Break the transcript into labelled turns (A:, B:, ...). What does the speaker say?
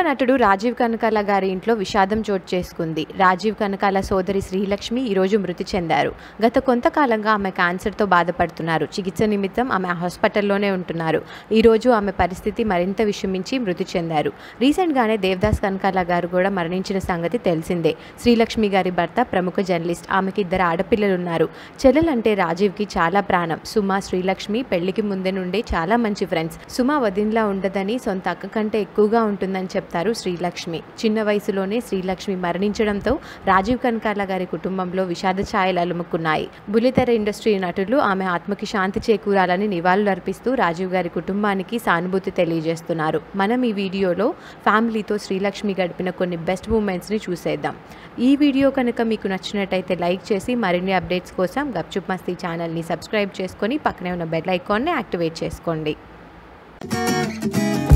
A: నటుడు రాజీవ్ కనకాల గారి ఇంట్లో విషాదం చోటు చేసుకుంది. రాజీవ్ కనకాల సోదరి శ్రీలక్ష్మి ఈరోజు మృతి చెందారు. గత కొంతకాలంగా ఆమె క్యాన్సర్తో బాధపడుతున్నారు. చికిత్స నిమిత్తం ఆమె హాస్పిటల్లోనే ఉంటున్నారు. ఈరోజు ఆమె పరిస్థితి మరింత విషమించి మృతి చెందారు. రీసెంట్గానే దేవదాస్ కనకాల గారు కూడా మరణించిన సంగతి తెలిసిందే. శ్రీలక్ష్మి గారి భర్త ప్రముఖ జర్నలిస్ట్. ఆమెకి 2 ఆడపిల్లలున్నారు. చెల్లెలంటే రాజీవ్కి చాలా ప్రాణం. సుమ, శ్రీలక్ష్మి పెళ్లికి ముందే నుండే చాలా మంచి ఫ్రెండ్స్. సుమ వదినలా ఉండదని, సొంత అక్క కంటే ఎక్కువగా ఉంటుందని చెప్తారు శ్రీలక్ష్మి. చిన్న వయసులోనే శ్రీలక్ష్మి మరణించడంతో రాజీవ్ కనకాల గారి కుటుంబంలో విషాద ఛాయలు అలుముకున్నాయి. బుల్లితెర ఇండస్ట్రీ నటులు ఆమె ఆత్మకి శాంతి చేకూరాలని నివాళులర్పిస్తూ రాజీవ్ గారి కుటుంబానికి సానుభూతి తెలియజేస్తున్నారు. మనం ఈ వీడియోలో ఫ్యామిలీతో శ్రీలక్ష్మి గడిపిన కొన్ని బెస్ట్ మూమెంట్స్ని చూసేద్దాం. ఈ వీడియో కనుక మీకు నచ్చినట్టయితే లైక్ చేసి మరిన్ని అప్డేట్స్ కోసం గప్ చుప్ మస్తీ ఛానల్ని సబ్స్క్రైబ్ చేసుకొని పక్కనే ఉన్న బెల్ ఐకాన్ని యాక్టివేట్ చేసుకోండి.